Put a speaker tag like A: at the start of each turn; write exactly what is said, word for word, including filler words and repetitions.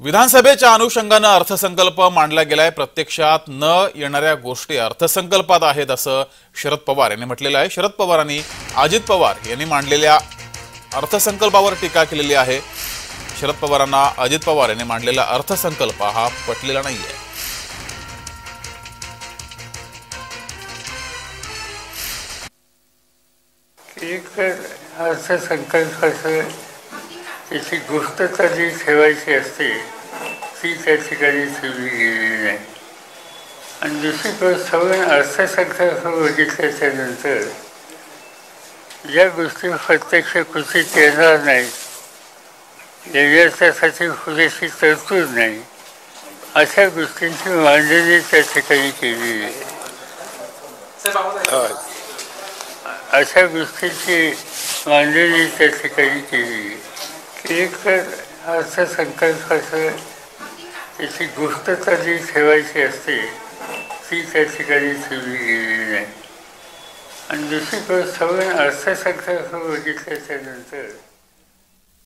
A: विधानसभेच्या अनुषंगाने अर्थसंकल्प मांडला गेलाय। प्रत्यक्षात न येणाऱ्या गोष्टी अर्थसंकल्पात आहेत असं शरद पवार यांनी म्हटलेलं आहे। शरद पवारांनी अजित पवार यांनी मांडलेल्या अर्थसंकल्पावर टीका केलेली आहे। शरद पवारांना अजित पवार यांनी मांडलेला अर्थसंकल्प हा पटलेला नाहीये।
B: एक अर्थसंकल्पाचं त्याची गुप्तता जी ठेवायची असते ती त्या ठिकाणी ठेवली गेलेली नाही। आणि दुसरी गोष्ट अर्थसंकल्प बघितल्याच्यानंतर ज्या गोष्टी प्रत्यक्ष कृतीत येणार नाहीत, याच्यासाठी पुरेशी तरतूद नाही, अशा गोष्टींची मांडणी त्या ठिकाणी केलेली आहे। अशा गोष्टींची मांडणी त्या ठिकाणी केली की एक अर्थसंकल्पाचं त्याची गुप्तता जी ठेवायची असते ती त्या ठिकाणी ठेवली गेलेली नाही। आणि दुसरी गोष्ट अर्थसंकल्प बघितल्याच्यानंतर